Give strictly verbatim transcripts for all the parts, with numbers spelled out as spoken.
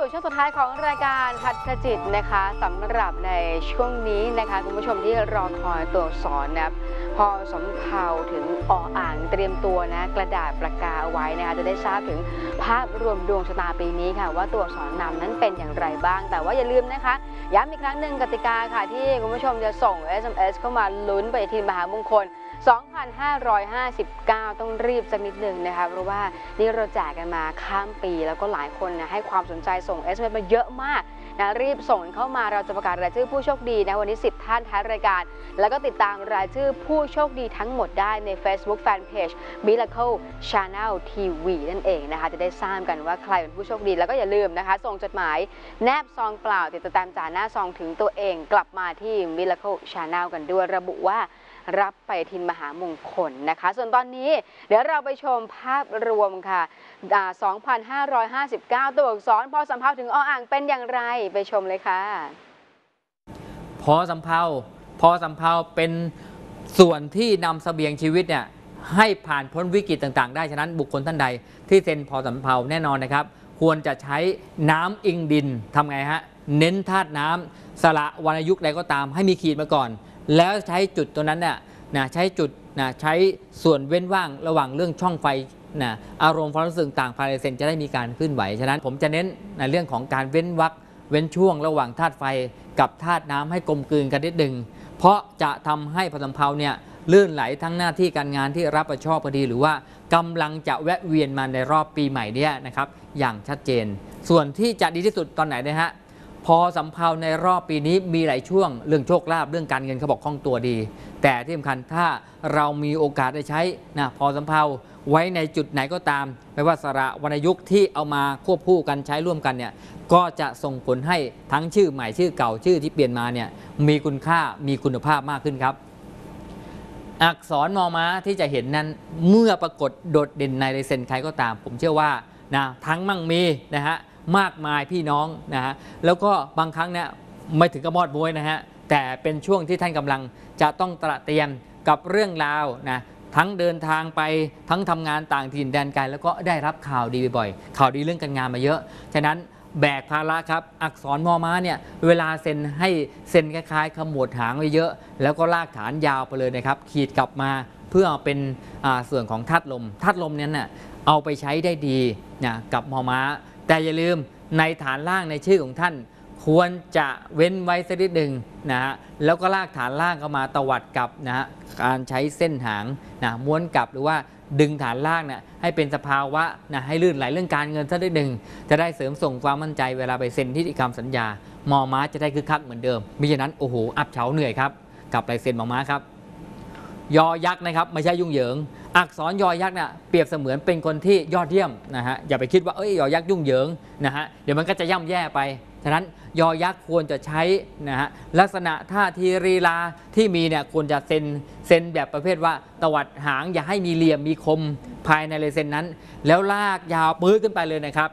ช่วงสุดท้ายของรายการหัตถจิตนะคะสำหรับในช่วงนี้นะคะคุณผู้ชมที่รอคอยตัวอักษรนะพอสำเภาถึงออ่างเตรียมตัวนะกระดาษปากกาเอาไว้นะคะจะได้ทราบถึงภาพรวมดวงชะตาปีนี้ค่ะว่าตัวอักษรนำนั้นเป็นอย่างไรบ้างแต่ว่าอย่าลืมนะคะย้ำอีกครั้งหนึ่งกติกาค่ะที่คุณผู้ชมจะส่ง เอส เอ็ม เอส เข้ามาลุ้นไปทีมมหามงคลสองพันห้าร้อยห้าสิบเก้า ต้องรีบสักนิดหนึ่งนะคะเพราะว่านี่เราแจกกันมาข้ามปีแล้วก็หลายคนนะให้ความสนใจส่ง เอส เอ็ม เอส มาเยอะมากนะรีบส่งเข้ามาเราจะประกาศรายชื่อผู้โชคดีนะวันนี้สิบท่านท้ายรายการแล้วก็ติดตามรายชื่อผู้โชคดีทั้งหมดได้ใน Facebook Fanpage Miracle Channel ที วี นั่นเองนะคะจะได้ทราบกันว่าใครเป็นผู้โชคดีแล้วก็อย่าลืมนะคะส่งจดหมายแนบซองเปล่าติดตามจ่าหน้าซองถึงตัวเองกลับมาที่ Miracle Channel กันด้วยระบุว่ารับไปทินมหามงคลนะคะส่วนตอนนี้เดี๋ยวเราไปชมภาพรวมค่ะสองพันห้าร้อยห้าสิบเก้า ตัวอักษรพอสำเภาถึงออ่างเป็นอย่างไรไปชมเลยค่ะพอสำเภาพอสำเภาเป็นส่วนที่นำเสบียงชีวิตเนี่ยให้ผ่านพ้นวิกฤตต่างๆได้ฉะนั้นบุคคลท่านใดที่เซ็นพอสำเภาแน่นอนนะครับควรจะใช้น้ำอิงดินทำไงฮะเน้นธาตุน้ำสละวรรณยุกต์ใดก็ตามให้มีขีดมาก่อนแล้วใช้จุดตัวนั้นเนี่ยนะใช้จุดนะใช้ส่วนเว้นว่างระหว่างเรื่องช่องไฟนะอารมณ์ความรู้สึกต่างภายในเซนจะได้มีการเคลื่อนไหวฉะนั้นผมจะเน้นในเรื่องของการเว้นวรรคเว้นช่วงระหว่างธาตุไฟกับธาตุน้ำให้กลมกลืนกันนิดหนึ่งเพราะจะทำให้พอสำเภาเนี่ยลื่นไหลทั้งหน้าที่การงานที่รับผิดชอบพอดีหรือว่ากำลังจะแวะเวียนมาในรอบปีใหม่เนี่ยนะครับอย่างชัดเจนส่วนที่จะดีที่สุดตอนไหนนะฮะพอสำเภาในรอบปีนี้มีหลายช่วงเรื่องโชคลาภเรื่องการเงินเขาบอกคล่องตัวดีแต่ที่สำคัญถ้าเรามีโอกาสได้ใช้นะพอสำเภาไว้ในจุดไหนก็ตามไม่ว่าสระวรรณยุกต์ที่เอามาควบคู่กันใช้ร่วมกันเนี่ยก็จะส่งผลให้ทั้งชื่อใหม่ชื่อเก่าชื่อที่เปลี่ยนมาเนี่ยมีคุณค่ามีคุณภาพมากขึ้นครับอักษรมอม้าที่จะเห็นนั้นเมื่อปรากฏโดดเด่นในลายเซ็นใครก็ตามผมเชื่อว่านะทั้งมั่งมีนะฮะมากมายพี่น้องนะฮะแล้วก็บางครั้งเนี่ยไม่ถึงกับมอดมวยนะฮะแต่เป็นช่วงที่ท่านกำลังจะต้องตระเตรียมกับเรื่องราวนะทั้งเดินทางไปทั้งทำงานต่างถิ่นแดนไกลแล้วก็ได้รับข่าวดีบ่อยๆข่าวดีเรื่องการงานมาเยอะฉะนั้นแบกภาระครับอักษรมอม้าเนี่ยเวลาเซ็นให้เซ็นคล้ายๆขมวดหางไว้เยอะแล้วก็ลากฐานยาวไปเลยนะครับขีดกลับมาเพื่อเป็นส่วนของธาตุลมธาตุลมนั้นน่ะเอาไปใช้ได้ดีนะกับมอม้าแต่อย่าลืมในฐานล่างในชื่อของท่านควรจะเว้นไว้สักนิดหนึ่งนะฮะแล้วก็ลากฐานล่างเข้ามาตวัดกับนะฮะการใช้เส้นหางนะม้วนกลับหรือว่าดึงฐานล่างเนี่ยให้เป็นสภาวะนะให้ลื่นไหลเรื่องการเงินสักนิดหนึ่งจะได้เสริมส่งความมั่นใจเวลาไปเซ็นนิติกรรมสัญญามอม้าจะได้คึกคักเหมือนเดิมมิฉะนั้นโอ้โหอับเฉาเหนื่อยครับกับลายเซ็นมอม้าครับยอยักษ์นะครับไม่ใช่ยุ่งเหยิงอักษรยอยักษ์เนี่ยเปรียบเสมือนเป็นคนที่ยอดเยี่ยมนะฮะอย่าไปคิดว่าเอ้ยยอยักษ์ยุ่งเหยิงนะฮะเดี๋ยวมันก็จะย่ำแย่ไปฉะนั้นยอยักษ์ควรจะใช้นะฮะลักษณะท่าทีรีลาที่มีเนี่ยควรจะเซ็นเซ็นแบบประเภทว่าตวัดหางอย่าให้มีเหลี่ยมมีคมภายในลายเซ็นนั้นแล้วลากยาวปื้ดขึ้นไปเลยนะครับ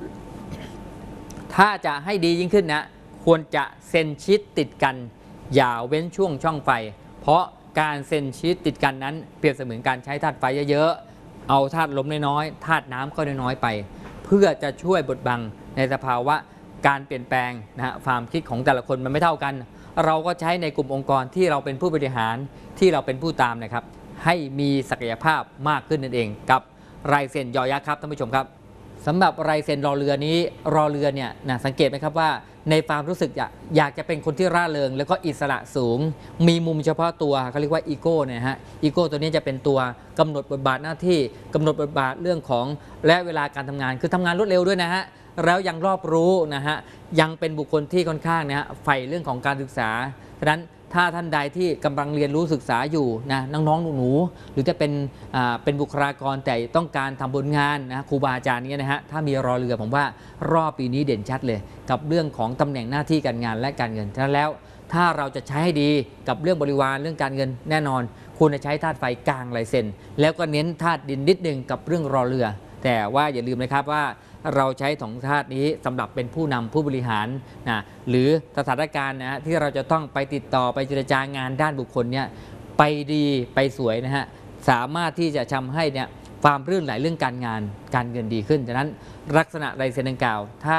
ถ้าจะให้ดียิ่งขึ้นนะควรจะเซ็นชิดติดกันอย่าเว้นช่วงช่องไฟเพราะการเซ็นชีตติดกันนั้นเปรียบเสมือนการใช้ธาตุไฟเยอะๆเอาธาตุลมน้อยๆธาตุน้ำก็น้อยๆไปเพื่อจะช่วยบดบังในสภาวะการเปลี่ยนแปลงนะฮะความคิดของแต่ละคนมันไม่เท่ากันเราก็ใช้ในกลุ่มองค์กรที่เราเป็นผู้บริหารที่เราเป็นผู้ตามนะครับให้มีศักยภาพมากขึ้นนั่นเองกับลายเซ็นยอยักษ์ครับท่านผู้ชมครับสำหรับลายเซ็นรอเรือนี้รอเรือเนี่ยนะสังเกตไหมครับว่าในความรู้สึกอยากจะเป็นคนที่ร่าเริงแล้วก็อิสระสูงมีมุมเฉพาะตัวเขาเรียกว่าอีโก้เนี่ยฮะอีโก้ตัวนี้จะเป็นตัวกำหนดบทบาทหน้าที่กำหนดบทบาทเรื่องของและเวลาการทำงานคือทำงานรวดเร็วด้วยนะฮะแล้วยังรอบรู้นะฮะยังเป็นบุคคลที่ค่อนข้างนะฮะใฝ่เรื่องของการศึกษาฉะนั้นถ้าท่านใดที่กำลังเรียนรู้ศึกษาอยู่นะน้องๆหนูๆหรือจะเป็นอ่าเป็นบุคลากรแต่ต้องการทำผลงานนะครูบาอาจารย์นี้นะฮะถ้ามีรอเรือผมว่ารอบปีนี้เด่นชัดเลยกับเรื่องของตำแหน่งหน้าที่การงานและการเงินฉะนั้นแล้วถ้าเราจะใช้ให้ดีกับเรื่องบริวารเรื่องการเงินแน่นอนควรจะใช้ธาตุไฟกลางลายเซ็นแล้วก็เน้นธาตุดินนิดนึงกับเรื่องรอเรือแต่ว่าอย่าลืมนะครับว่าเราใช้สองธาตุนี้สำหรับเป็นผู้นำผู้บริหารนะหรือสถานการณ์นะฮะที่เราจะต้องไปติดต่อไปเจรจางานด้านบุคคลเนี่ยไปดีไปสวยนะฮะสามารถที่จะทำให้เนี่ยความรื่นไหลเรื่องการงานการเงินดีขึ้นฉะนั้นลักษณะลายเซ็นดังกล่าวถ้า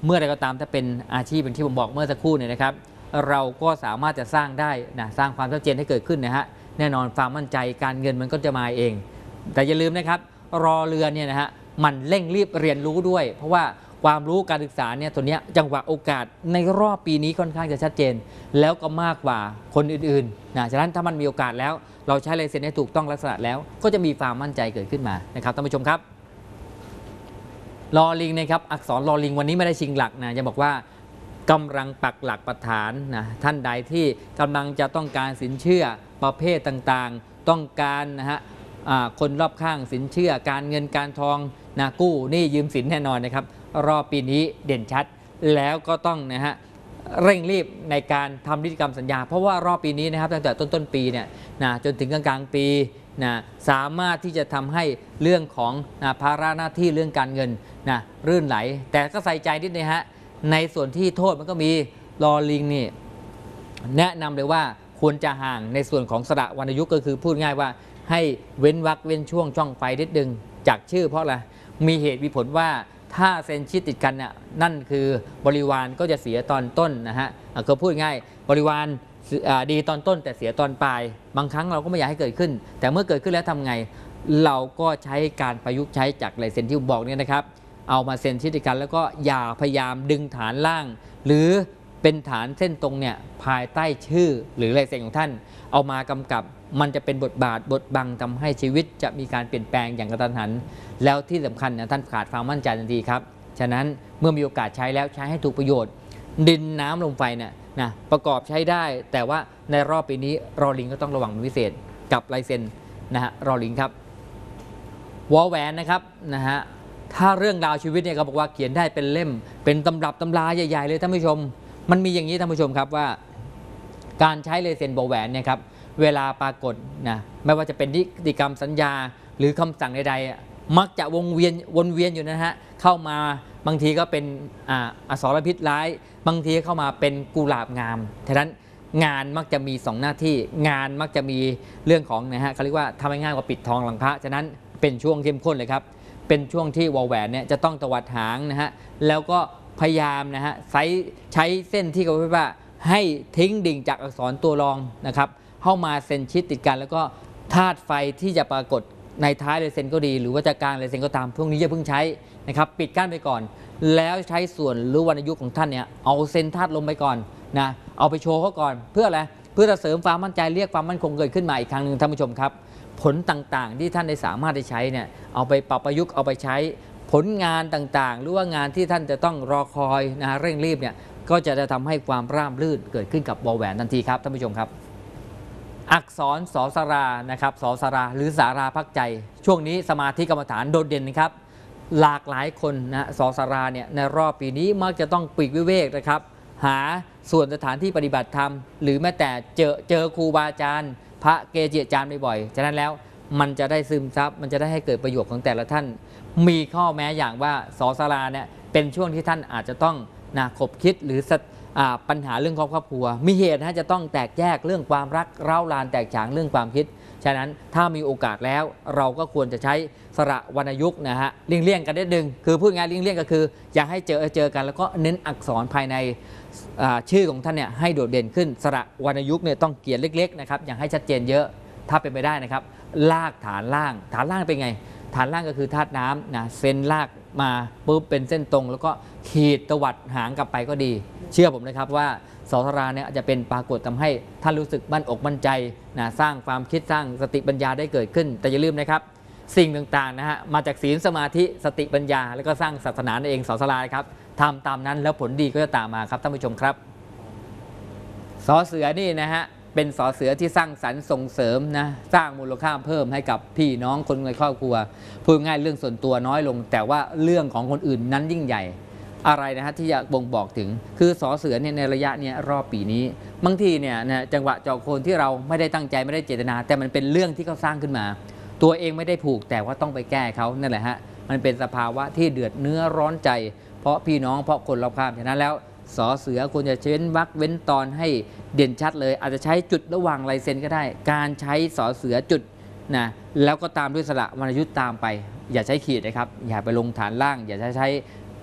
เมื่อใดก็ตามถ้าเป็นอาชีพเป็นที่ผมบอกเมื่อสักครู่เนี่ยนะครับเราก็สามารถจะสร้างได้นะสร้างความชัดเจนให้เกิดขึ้นนะฮะแน่นอนความมั่นใจการเงินมันก็จะมาเองแต่อย่าลืมนะครับรอเรือเนี่ยนะฮะมันเร่งรีบเรียนรู้ด้วย เพราะว่าความรู้การศึกษาเนี่ยตัวเนี้ยจังหวะโอกาสในรอบปีนี้ค่อนข้างจะชัดเจนแล้วก็มากกว่าคนอื่นๆนะฉะนั้นถ้ามันมีโอกาสแล้วเราใช้ลายเซ็นให้ถูกต้องลักษณะแล้วก็จะมีความมั่นใจเกิดขึ้นมานะครับท่านผู้ชมครับลอลิงนะครับอักษรลอลิงวันนี้ไม่ได้ชิงหลักนะจะบอกว่ากำลังปักหลักปักฐานนะท่านใดที่กำลังจะต้องการสินเชื่อประเภทต่างๆต้องการนะฮะคนรอบข้างสินเชื่อการเงินการทองนะกู้หนี้ยืมสินแน่นอนนะครับรอบปีนี้เด่นชัดแล้วก็ต้องนะฮะเร่งรีบในการทำนิติกรรมสัญญาเพราะว่ารอบปีนี้นะครับตั้งแต่ต้นต้นปีเนี่ยนะจนถึงกลางกลางปีนะสามารถที่จะทำให้เรื่องของนะภาระหน้าที่เรื่องการเงินนะรื่นไหลแต่ก็ใส่ใจนิดนึงฮะในส่วนที่โทษมันก็มีลอลิงนี่แนะนำเลยว่าควรจะห่างในส่วนของสระวรรณยุกต์ก็คือพูดง่ายว่าให้เว้นวรรคเว้นช่วงช่องไฟนิดนึงจากชื่อเพราะอะไรมีเหตุมีผลว่าถ้าเซ็นชิดติดกันเนี่ยนั่นคือบริวารก็จะเสียตอนต้นนะฮะก็พูดง่ายบริวารดีตอนต้นแต่เสียตอนปลายบางครั้งเราก็ไม่อยากให้เกิดขึ้นแต่เมื่อเกิดขึ้นแล้วทำไงเราก็ใช้การประยุกต์ใช้จากลายเซ็นที่ผมบอกเนี่ยนะครับเอามาเซ็นชิดติดกันแล้วก็อย่าพยายามดึงฐานล่างหรือเป็นฐานเส้นตรงเนี่ยภายใต้ชื่อหรือลายเซ็นของท่านเอามากำกับมันจะเป็นบทบาทบทบังทำให้ชีวิตจะมีการเปลี่ยนแปลงอย่างกระทันหันแล้วที่สำคัญนะท่านขาดความมั่นใจทันทีครับฉะนั้นเมื่อมีโอกาสใช้แล้วใช้ให้ถูกประโยชน์ดินน้ำลมไฟเนี่ยนะประกอบใช้ได้แต่ว่าในรอบปีนี้รอลิงก็ต้องระวังเป็นพิเศษกับลายเซ็นนะฮะรอลิงครับวอแหวนนะครับนะฮะถ้าเรื่องราวชีวิตเนี่ยเขาบอกว่าเขียนได้เป็นเล่มเป็นตำรับตำราใหญ่ๆเลยท่านผู้ชมมันมีอย่างนี้ท่านผู้ชมครับว่าการใช้ลายเซ็นวอแหวนเนี่ยครับเวลาปรากฏนะไม่ว่าจะเป็นนิติกรรมสัญญาหรือคำสั่งใดๆมักจะวงเวียนวนเวียนอยู่นะฮะเข้ามาบางทีก็เป็นอ่าอสรพิษร้ายบางทีเข้ามาเป็นกุหลาบงามฉะนั้นงานมักจะมีสองหน้าที่งานมักจะมีเรื่องของนะฮะเขาเรียกว่าทำให้ง่ายกว่าปิดทองหลังพระฉะนั้นเป็นช่วงเข้มข้นเลยครับเป็นช่วงที่วอแหวนเนี่ยจะต้องตวัดหางนะฮะแล้วก็พยายามนะฮะใช้ใช้เส้นที่เขาเรียกว่าให้ทิ้งดิ่งจากอักษรตัวรองนะครับเข้ามาเซ็นชิดติดกันแล้วก็ธาตุไฟที่จะปรากฏในท้ายลายเซ็นก็ดีหรือว่าจะกลางลายเซ็นก็ตามพวกนี้อย่าเพิ่งใช้นะครับปิดกั้นไปก่อนแล้วใช้ส่วนหรือวรรณยุกต์ของท่านเนี่ยเอาเซ็นธาตุลมไปก่อนนะเอาไปโชว์เขาก่อนเพื่ออะไรเพื่อจะเสริมความมั่นใจเรียกความมั่นคงเกิดขึ้นมาอีกครั้งหนึ่งท่านผู้ชมครับผลต่างๆที่ท่านได้สามารถได้ใช้เนี่ยเอาไปปรับประยุกต์เอาไปใช้ผลงานต่างๆหรือว่างานที่ท่านจะต้องรอคอยนะเร่งรีบเนี่ยก็จะทำให้ความราบรื่นเกิดขึ้นกับวอแหวนทันทีครับท่านผู้ชมครับอักษรสอสารานะครับสอสาราหรือสาราพักใจช่วงนี้สมาธิกรรมฐานโดดเด่นนะครับหลากหลายคนนะสอสาราเนี่ยในรอบปีนี้มักจะต้องปลีกวิเวกนะครับหาส่วนสถานที่ปฏิบัติธรรมหรือแม้แต่เจอเจอครูบาอาจารย์พระเกจิอาจารย์บ่อยๆฉะนั้นแล้วมันจะได้ซึมซับมันจะได้ให้เกิดประโยชน์ของแต่ละท่านมีข้อแม้อย่างว่าสอสาราเนี่ยเป็นช่วงที่ท่านอาจจะต้องนะคบคิดหรือปัญหาเรื่องครอบครัวมีเหตุนะจะต้องแตกแยกเรื่องความรักเร้าลานแตกฉานเรื่องความคิดฉะนั้นถ้ามีโอกาสแล้วเราก็ควรจะใช้สระวรรณยุกต์นะฮะเลี่ยงๆกันนิดนึงคือพูดง่ายเลี่ยงๆก็คืออยากให้เจอเจอกันแล้วก็เน้นอักษรภายในชื่อของท่านเนี่ยให้โดดเด่นขึ้นสระวรรณยุกต์เนี่ยต้องเขียนเล็กๆนะครับอย่างให้ชัดเจนเยอะถ้าเป็นไปได้นะครับลากฐานล่างฐานล่างเป็นไงฐานล่างก็คือธาตุน้ำนะเส้นลากมาปุ๊บเป็นเส้นตรงแล้วก็ขีดตวัดหางกลับไปก็ดีเชื่อผมนะครับว่าสอสาราเนี่ยจะเป็นปรากฏทำให้ท่านรู้สึกมั่นอกมั่นใจนะสร้างความคิดสร้างสติปัญญาได้เกิดขึ้นแต่อย่าลืมนะครับสิ่งต่างๆนะฮะมาจากศีลสมาธิสติปัญญาแล้วก็สร้างศาสนาเองสอสาราครับทำตามนั้นแล้วผลดีก็จะตามมาครับท่านผู้ชมครับสอเสือนี่นะฮะเป็นสอเสือที่สร้างสรรค์ส่งเสริมนะสร้างมูลค่าเพิ่มให้กับพี่น้องคนในครอบครัวพูดง่ายเรื่องส่วนตัวน้อยลงแต่ว่าเรื่องของคนอื่นนั้นยิ่งใหญ่อะไรนะฮะที่จะบ่งบอกถึงคือสอเสือเนี่ยในระยะเนี้ยรอบปีนี้บางทีเนี่ยนะจังหวะเจาะโคนที่เราไม่ได้ตั้งใจไม่ได้เจตนาแต่มันเป็นเรื่องที่เขาสร้างขึ้นมาตัวเองไม่ได้ผูกแต่ว่าต้องไปแก้เขานั่นแหละฮะมันเป็นสภาวะที่เดือดเนื้อร้อนใจเพราะพี่น้องเพราะคนรอบข้างฉะนั้นแล้วสอเสือควรจะเว้นวรรคเว้นตอนให้เด่นชัดเลยอาจจะใช้จุดระหว่างลายเซ็นก็ได้การใช้สอเสือจุดนะแล้วก็ตามด้วยสระวรรณยุกต์ตามไปอย่าใช้ขีดนะครับอย่าไปลงฐานล่างอย่าใช้ใช้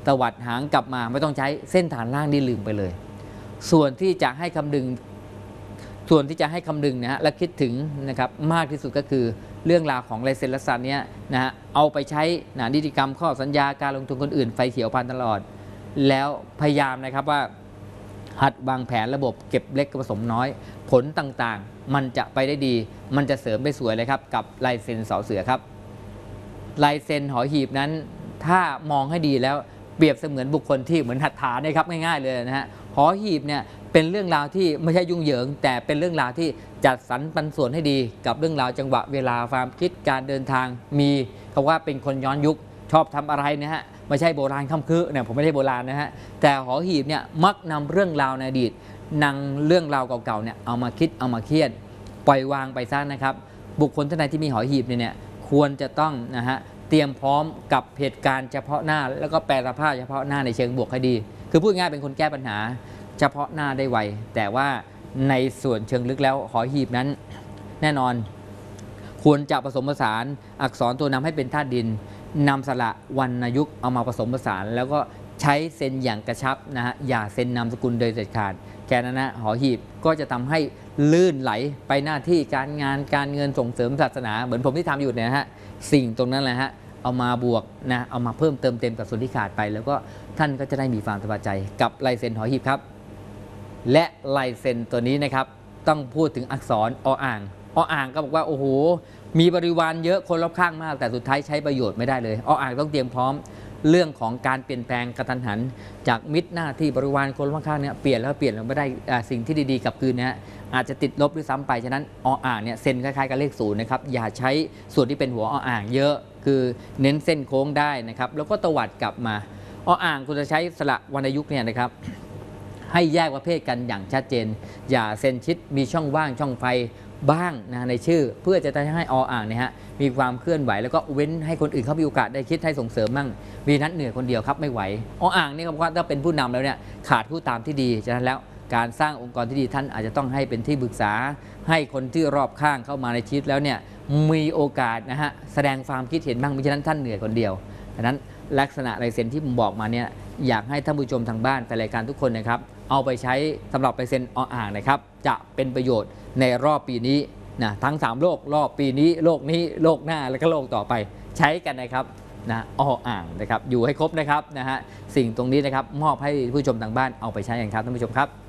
ตวัดหางกลับมาไม่ต้องใช้เส้นฐานล่างนี่ลืมไปเลยส่วนที่จะให้คำนึงส่วนที่จะให้คำนึงนะฮะและคิดถึงนะครับมากที่สุดก็คือเรื่องราวของลายเซ็นลักษณะนี้นะฮะเอาไปใช้นะนิติกรรมข้อสัญญาการลงทุนคนอื่นไฟเขียวพันตลอดแล้วพยายามนะครับว่าหัดวางแผนระบบเก็บเล็กผสมน้อยผลต่างๆมันจะไปได้ดีมันจะเสริมได้สวยเลยครับกับลายเซ็นสอเสือครับลายเซ็นหอหีบนั้นถ้ามองให้ดีแล้วเปรียบเสมือนบุคคลที่เหมือนหัตถาเนี่ยครับง่ายๆเลยนะฮะหอหีบเนี่ยเป็นเรื่องราวที่ไม่ใช่ยุ่งเหยิงแต่เป็นเรื่องราวที่จัดสรรปันส่วนให้ดีกับเรื่องราวจังหวะเวลาความคิดการเดินทางมีเขาว่าเป็นคนย้อนยุคชอบทำอะไรนะฮะไม่ใช่โบราณค่ำคือเนี่ยผมไม่ใช่โบราณนะฮะแต่หอหีบเนี่ยมักนำเรื่องราวในอดีตนำเรื่องราวเก่าๆเนี่ยเอามาคิดเอามาเครียดปล่อยวางไปซะนะครับบุคคลท่านใดที่มีหอหีบเนี่ยควรจะต้องนะฮะเตรียมพร้อมกับเหตุการณ์เฉพาะหน้าแล้วก็แปลสภาพเฉพาะหน้าในเชิงบวกให้ดีคือพูดง่ายเป็นคนแก้ปัญหาเฉพาะหน้าได้ไวแต่ว่าในส่วนเชิงลึกแล้วหอหีบนั้นแน่นอนควรจะผสมผสานอักษรตัวนำให้เป็นธาตุดินนำสระวรรณยุกต์เอามาผสมผสานแล้วก็ใช้เซ็นอย่างกระชับนะฮะอย่าเซ็นนามสกุลโดยเด็ดขาดแค่นั้นนะหอหีบก็จะทำให้ลื่นไหลไปหน้าที่การงานการเงินส่งเสริมศาสนาเหมือนผมที่ทำอยู่เนี่ยนะฮะสิ่งตรงนั้นแหละฮะเอามาบวกนะเอามาเพิ่มเติมเต็มกับส่วนที่ขาดไปแล้วก็ท่านก็จะได้มีความสบายใจกับลายเซ็นหอหีบครับและลายเซ็นตัวนี้นะครับต้องพูดถึงอักษรออ่างออ่างก็บอกว่าโอ้โหมีบริวารเยอะคนรอบข้างมากแต่สุดท้ายใช้ประโยชน์ไม่ได้เลยออ่างต้องเตรียมพร้อมเรื่องของการเปลี่ยนแปลงกระทันหันจากมิตรหน้าที่บริวารคนรอบข้างเนี่ยเปลี่ยนแล้วเปลี่ยนแล้วไม่ได้สิ่งที่ดีๆกลับคืนนะฮะอาจจะติดลบด้วยซ้ำไปฉะนั้นออ่างเนี่ยเซ็นคล้ายๆกับเลขศูนย์นะครับอย่าใช้ส่วนที่เป็นหัวออ่างเยอะคือเน้นเส้นโค้งได้นะครับแล้วก็ตวัดกลับมาออ่างคุณจะใช้สระวรรณยุกต์เนี่ยนะครับให้แยกประเภทกันอย่างชัดเจนอย่าเซ็นชิดมีช่องว่างช่องไฟบ้างนะในชื่อเพื่อจะทำให้ออ่างเนี่ยฮะมีความเคลื่อนไหวแล้วก็เว้นให้คนอื่นเขามีโอกาสได้คิดให้ส่งเสริมมั่งมีนัดเหนื่อยคนเดียวครับไม่ไหวออ่างนี่ก็ว่าถ้าเป็นผู้นำแล้วเนี่ยขาดผู้ตามที่ดีฉะนั้นแล้วการสร้างองค์กรที่ดีท่านอาจจะต้องให้เป็นที่ปรึกษาให้คนที่รอบข้างเข้ามาในชีวิตแล้วเนี่ยมีโอกาสนะฮะแสดงความคิดเห็นบ้างไม่ใช่นั้นท่านเหนื่อยคนเดียวฉะนั้นลักษณะลายเซ็นที่ผมบอกมาเนี่ยอยากให้ท่านผู้ชมทางบ้านแฟนรายการทุกคนนะครับเอาไปใช้สำหรับลายเซ็นออ่างนะครับจะเป็นประโยชน์ในรอบปีนี้นะทั้งสามโลกรอบปีนี้โลกนี้โลกหน้าแล้วก็โลกต่อไปใช้กันนะครับนะออ่างนะครับอยู่ให้ครบนะครับนะฮะสิ่งตรงนี้นะครับมอบให้ผู้ชมทางบ้านเอาไปใช้กันครับท่านผู้ชมครับ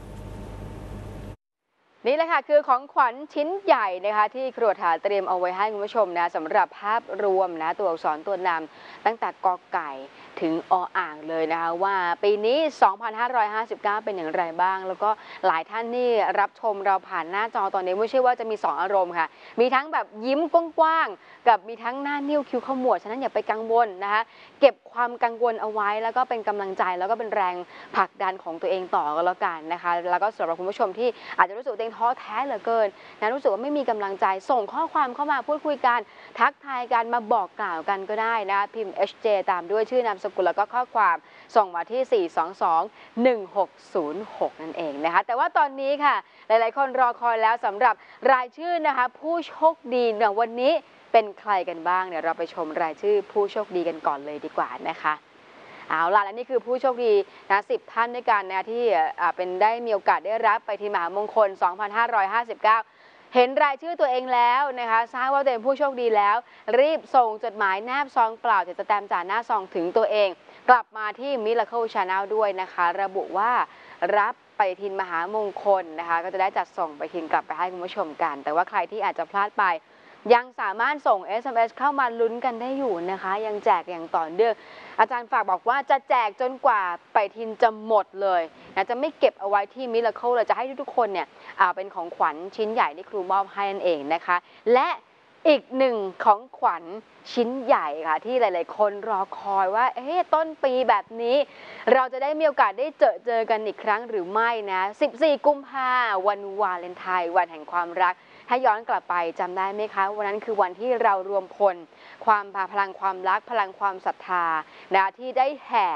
นี่แหละค่ะคือของขวัญชิ้นใหญ่นะคะที่ครัวถาเตรียมเอาไว้ให้คุณผู้ชมนะสำหรับภาพรวมนะตัวอักษรตัวนำตั้งแต่กอไก่ถึงออ่างเลยนะคะว่าปีนี้ สองพันห้าร้อยห้าสิบเก้า เป็นอย่างไรบ้างแล้วก็หลายท่านนี่รับชมเราผ่านหน้าจอตอนนี้ไม่ใช่ว่าจะมีสองอารมณ์ค่ะมีทั้งแบบยิ้มกว้างๆกับมีทั้งหน้านิ้วคิ้วขมวดฉะนั้นอย่าไปกังวลนะคะเก็บความกังวลเอาไว้แล้วก็เป็นกำลังใจแล้วก็เป็นแรงผลักดันของตัวเองต่อก็แล้วกันนะคะแล้วก็สำหรับคุณผู้ชมที่อาจจะรู้สึกตัวเองท้อแท้เหลือเกินนะรู้สึกว่าไม่มีกำลังใจส่งข้อความเข้ามาพูดคุยกันทักทายกันมาบอกกล่าวกันก็ได้นะพิมพ์ เอช เจ ตามด้วยชื่อนามสกุลแล้วก็ข้อความส่งมาที่ สี่ สอง สอง หนึ่ง หก ศูนย์ หก นั่นเองนะคะแต่ว่าตอนนี้ค่ะหลายๆคนรอคอยแล้วสำหรับรายชื่อนะคะผู้โชคดีเนี่ยวันนี้เป็นใครกันบ้างเนี่ยเราไปชมรายชื่อผู้โชคดีกันก่อนเลยดีกว่านะคะเอาล่ะและนี่คือผู้โชคดีนะสิบท่านด้วยกันนะที่เป็นได้มีโอกาสได้รับไปทีมหามงคล สองพันห้าร้อยห้าสิบเก้า เห็นรายชื่อตัวเองแล้วนะคะทราบว่าตัวเองผู้โชคดีแล้วรีบส่งจดหมายแนบซองเปล่าจะสแตมป์จ่าหน้าซองถึงตัวเองกลับมาที่ Miracle Channel ด้วยนะคะระบุว่ารับปฏิทินมหามงคลนะคะก็จะได้จัดส่งปฏิทินกลับไปให้คุณผู้ชมกันแต่ว่าใครที่อาจจะพลาดไปยังสามารถส่ง เอส เอ็ม เอส เข้ามาลุ้นกันได้อยู่นะคะยังแจกอย่างต่อเนื่องอาจารย์ฝากบอกว่าจะแจกจนกว่าปฏิทินจะหมดเลยนะจะไม่เก็บเอาไว้ที่ Miracle เลยจะให้ทุกๆคนเนี่ยเป็นของขวัญชิ้นใหญ่ที่ครูมอบให้นั่นเองนะคะและอีกหนึ่งของขวัญชิ้นใหญ่ค่ะที่หลายๆคนรอคอยว่าเอ๊ะต้นปีแบบนี้เราจะได้มีโอกาสได้เจอเจอกันอีกครั้งหรือไม่นะสิบสี่กุมภาพันธ์วันวาเลนไทน์วันแห่งความรักถ้าย้อนกลับไปจำได้ไหมคะวันนั้นคือวันที่เรารวมพลความพลังความรักพลังความศรัทธานะที่ได้แห่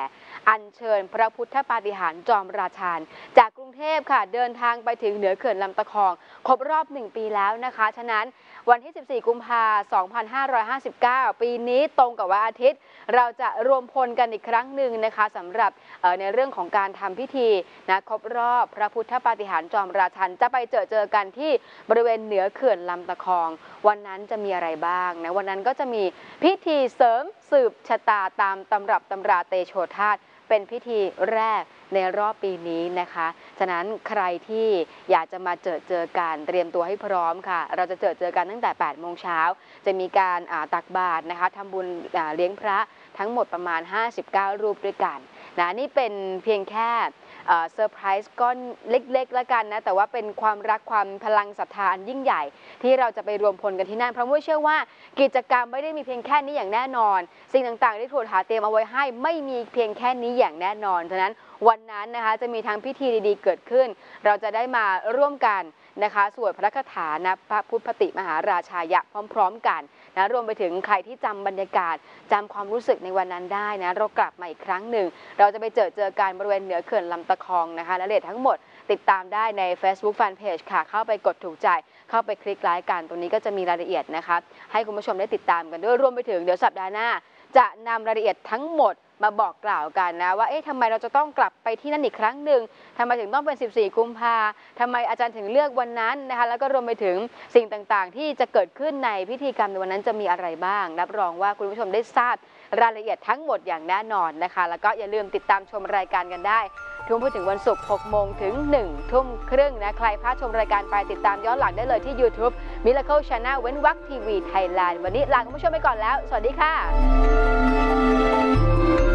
อัญเชิญพระพุทธปาฏิหาริย์จอมราชาญจากกรุงเทพค่ะเดินทางไปถึงเหนือเขื่อนลำตะคองครบรอบหนึ่งปีแล้วนะคะฉะนั้นวันที่สิบสี่กุมภาพันธ์สองพันห้าร้อยห้าสิบเก้าปีนี้ตรงกับวันอาทิตย์เราจะรวมพลกันอีกครั้งหนึ่งนะคะสำหรับในเรื่องของการทำพิธีนะครบรอบพระพุทธปาฏิหาริย์จอมราชันจะไปเจอเจอกันที่บริเวณเหนือเขื่อนลำตะคองวันนั้นจะมีอะไรบ้างนะวันนั้นก็จะมีพิธีเสริมสืบชะตาตามตำรับตำราเตโชธาตุเป็นพิธีแรกในรอบปีนี้นะคะฉะนั้นใครที่อยากจะมาเจอเจอกันเตรียมตัวให้พร้อมค่ะเราจะเจอเจอกันตั้งแต่แปดโมงเช้าจะมีการตักบาตรนะคะทำบุญเลี้ยงพระทั้งหมดประมาณห้าสิบเก้ารูปด้วยกันนะนี่เป็นเพียงแค่เซอร์ไพรส์ก้อนเล็กๆแล้วกันนะแต่ว่าเป็นความรักความพลังศรัทธาอันยิ่งใหญ่ที่เราจะไปรวมพลกันที่นั่นเพราะว่าเชื่อว่ากิจกรรมไม่ได้มีเพียงแค่นี้อย่างแน่นอนสิ่งต่างๆที่ถูกหาเตรียมเอาไว้ให้ไม่มีเพียงแค่นี้อย่างแน่นอนฉะนั้นวันนั้นนะคะจะมีทั้งพิธีดีๆเกิดขึ้นเราจะได้มาร่วมกันนะคะสวดพระคาถานะพระพุทธปฏิมหาราชายะพร้อมๆกันนะรวมไปถึงใครที่จำบรรยากาศจำความรู้สึกในวันนั้นได้นะเรากลับมาอีกครั้งหนึ่งเราจะไปเจอเจอกันบริเวณเหนือเขื่อนลำตะคองนะคะและรายละเอียดทั้งหมดติดตามได้ใน Facebook Fanpage ค่ะเข้าไปกดถูกใจเข้าไปคลิกไลค์กันตรงนี้ก็จะมีรายละเอียดนะคะให้คุณผู้ชมได้ติดตามกันด้วยรวมไปถึงเดี๋ยวสัปดาห์หน้าจะนำรายละเอียดทั้งหมดมาบอกกล่าวกันนะว่าเอ๊ะทำไมเราจะต้องกลับไปที่นั่นอีกครั้งหนึ่งทำไมถึงต้องเป็นสิบสี่กุมภาทำไมอาจารย์ถึงเลือกวันนั้นนะคะแล้วก็รวมไปถึงสิ่งต่างๆที่จะเกิดขึ้นในพิธีกรรมในวันนั้นจะมีอะไรบ้างรับรองว่าคุณผู้ชมได้ทราบรายละเอียดทั้งหมดอย่างแน่นอนนะคะแล้วก็อย่าลืมติดตามชมรายการกันได้ทุ่มพูดถึงวันศุกร์หกโมงถึงหนึ่งทุ่มครึ่งนะใครพลาดชมรายการไปติดตามย้อนหลังได้เลยที่ YouTube Miracle Channel เว้นวรรคทีวีไทยแลนด์วันนี้ลาคุณผู้ชมไปก่อนแล้วสวัสดีค่ะ